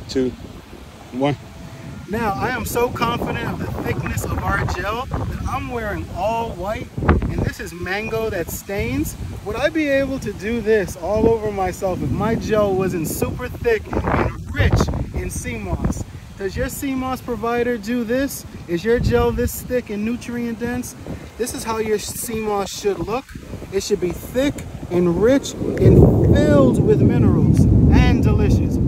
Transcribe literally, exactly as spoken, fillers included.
two, one. Now, I am so confident of the thickness of our gel that I'm wearing all white, and this is mango that stains. Would I be able to do this all over myself if my gel wasn't super thick and rich in sea moss? Does your sea moss provider do this? Is your gel this thick and nutrient dense? This is how your sea moss should look. It should be thick and rich and filled with minerals and delicious.